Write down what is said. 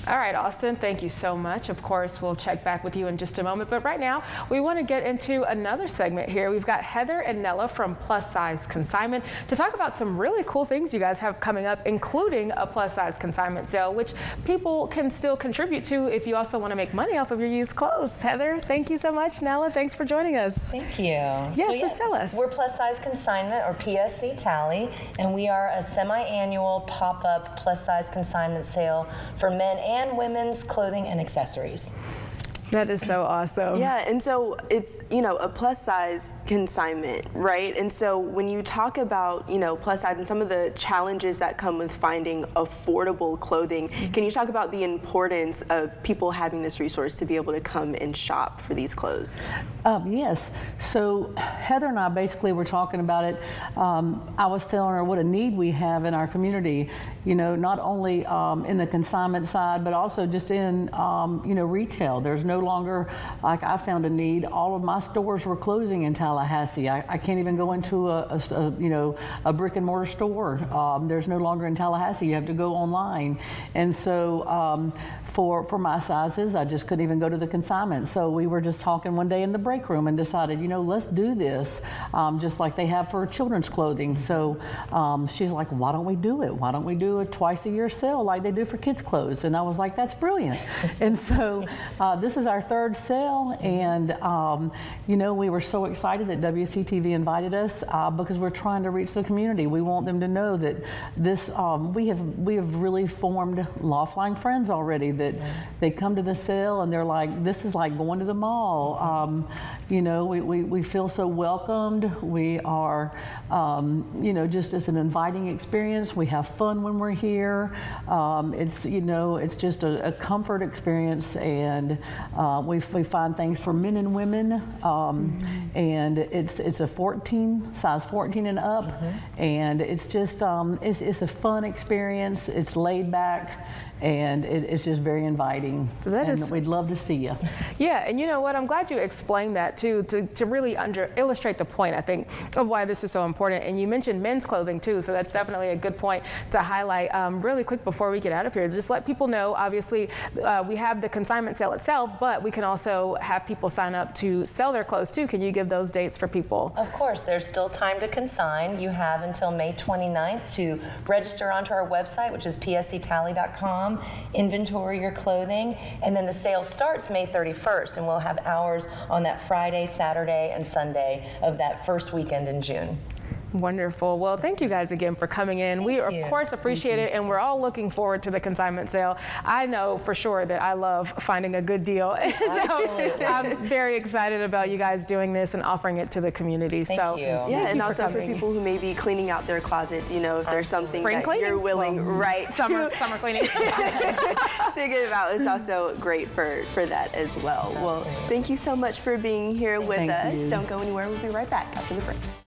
All right, Austin, thank you so much. Of course, we'll check back with you in just a moment. But right now, we want to get into another segment here. We've got Heather and Nella from Plus Size Consignment to talk about some really cool things you guys have coming up, including a plus size consignment sale, which people can still contribute to if you also want to make money off of your used clothes. Heather, thank you so much. Nella, thanks for joining us. Thank you. Yes, so tell us. We're Plus Size Consignment, or PSC Tally, and we are a semi-annual pop-up plus size consignment sale for men and women's clothing and accessories. That is so awesome. Yeah, and so it's, you know, a plus size consignment, right? And so when you talk about, you know, plus size and some of the challenges that come with finding affordable clothing, can you talk about the importance of people having this resource to be able to come and shop for these clothes? Yes. So Heather and I basically were talking about it. I was telling her what a need we have in our community, you know, not only in the consignment side, but also just in, you know, retail. There's no longer, like I found a need, all of my stores were closing in Tallahassee. I can't even go into you know, a brick and mortar store. There's no longer in Tallahassee. You have to go online. And so for my sizes, I just couldn't even go to the consignment. So we were just talking one day in the break room and decided, you know, let's do this, just like they have for children's clothing. So she's like, why don't we do it? Why don't we do a twice-a-year sale like they do for kids' clothes? And I was like, that's brilliant. And so this is our third sale, and you know, we were so excited that WCTV invited us because we're trying to reach the community. We want them to know that this we have really formed lifelong friends already, that they come to the sale and they're like, this is like going to the mall. You know, we feel so welcomed. We are, you know, just as an inviting experience. We have fun when we're here. It's, you know, it's just a comfort experience, and we find things for men and women, and it's a size 14 and up, and it's just it's a fun experience. It's laid back, and it's just very inviting. We'd love to see you. Yeah, and you know what? I'm glad you explained that too, to really illustrate the point, I think, of why this is so important. And you mentioned men's clothing too, so that's definitely a good point to highlight. Really quick before we get out of here, just let people know, obviously, we have the consignment sale itself, but we can also have people sign up to sell their clothes too. Can you give those dates for people? Of course, there's still time to consign. You have until May 29th to register onto our website, which is psctally.com, inventory your clothing, and then the sale starts May 31st, and we'll have hours on that Friday, Saturday, and Sunday of that first weekend in June. Wonderful. Well, thank you guys again for coming in. We, of course, appreciate it, and we're all looking forward to the consignment sale. I know for sure that I love finding a good deal. So I'm very excited about you guys doing this and offering it to the community. Thank you. Yeah, and also for people who may be cleaning out their closet, you know, if there's something that you're willing, right, summer cleaning to give out, it's also great for that as well. Well, thank you so much for being here with us. Don't go anywhere. We'll be right back after the break.